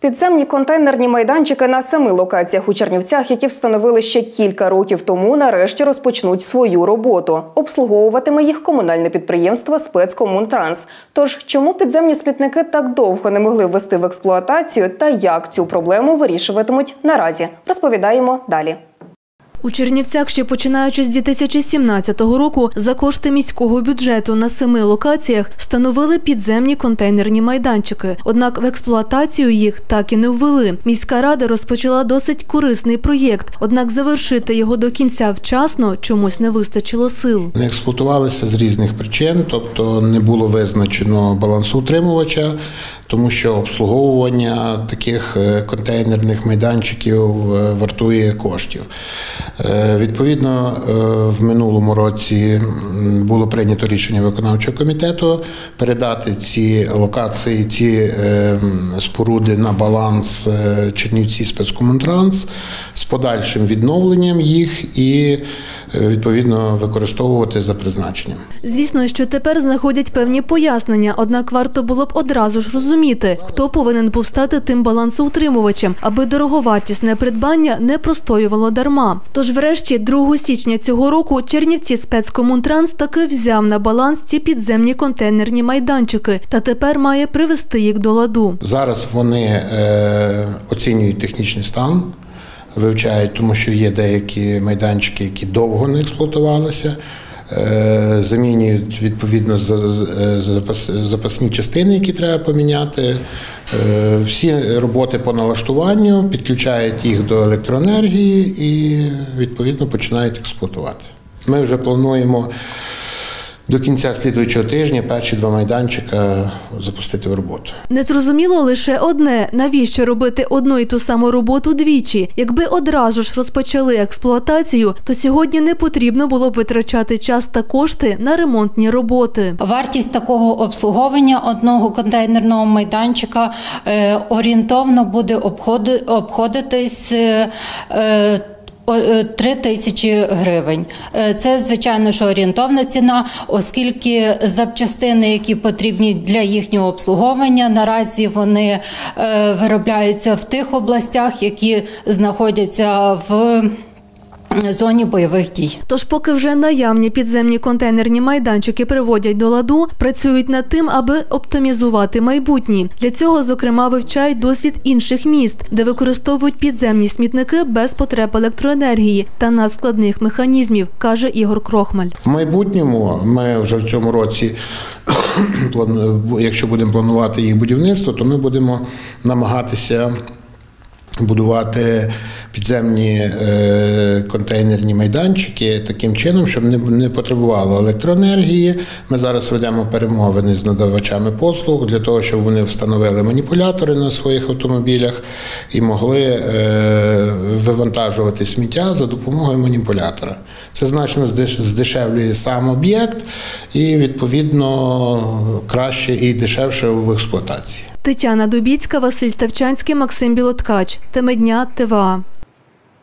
Підземні контейнерні майданчики на 7 локаціях у Чернівцях, які встановили ще кілька років тому, нарешті розпочнуть свою роботу. Обслуговуватиме їх комунальне підприємство «Спецкомунтранс». Тож, чому підземні смітники так довго не могли ввести в експлуатацію та як цю проблему вирішуватимуть наразі, розповідаємо далі. У Чернівцях ще починаючи з 2017 року за кошти міського бюджету на 7 локаціях встановили підземні контейнерні майданчики. Однак в експлуатацію їх так і не ввели. Міська рада розпочала досить корисний проєкт, однак завершити його до кінця вчасно чомусь не вистачило сил. Не експлуатувалися з різних причин, тобто не було визначено балансоутримувача, тому що обслуговування таких контейнерних майданчиків вартує коштів. Відповідно, в минулому році було прийнято рішення виконавчого комітету передати ці локації, ці споруди на баланс Чернівці «Спецкомунтранс» з подальшим відновленням їх і, відповідно, використовувати за призначенням. Звісно, що тепер знаходять певні пояснення, однак варто було б одразу ж розуміти, хто повинен був стати тим балансоутримувачем, аби дороговартісне придбання не простоювало дарма. Тож врешті 2 січня цього року Чернівці «Спецкомунтранс» таки взяв на баланс ці підземні контейнерні майданчики та тепер має привести їх до ладу. Зараз вони оцінюють технічний стан, вивчають, тому що є деякі майданчики, які довго не експлуатувалися, замінюють відповідно запасні частини, які треба поміняти. Всі роботи по налаштуванню, підключають їх до електроенергії і відповідно починають експлуатувати. Ми вже плануємо до кінця слідуючого тижня перші 2 майданчика запустити в роботу. Незрозуміло лише одне – навіщо робити одну і ту саму роботу двічі? Якби одразу ж розпочали експлуатацію, то сьогодні не потрібно було б витрачати час та кошти на ремонтні роботи. Вартість такого обслуговування одного контейнерного майданчика орієнтовно буде обходитись 3 тисячі гривень. Це, звичайно, що орієнтовна ціна, оскільки запчастини, які потрібні для їхнього обслуговування, наразі вони виробляються в тих областях, які знаходяться в зоні бойових дій. Тож поки вже наявні підземні контейнерні майданчики приводять до ладу, працюють над тим, аби оптимізувати майбутні. Для цього, зокрема, вивчають досвід інших міст, де використовують підземні смітники без потреб електроенергії та надскладних механізмів, каже Ігор Крохмаль. В майбутньому ми вже в цьому році, якщо будемо планувати їх будівництво, то ми будемо намагатися будувати підземні контейнерні майданчики таким чином, щоб не потребувало електроенергії. Ми зараз ведемо перемовини з надавачами послуг для того, щоб вони встановили маніпулятори на своїх автомобілях і могли вивантажувати сміття за допомогою маніпулятора. Це значно здешевлює сам об'єкт і, відповідно, краще і дешевше в експлуатації. Тетяна Дубіцька, Василь Ставчанський, Максим Білоткач. Теми дня ТВА.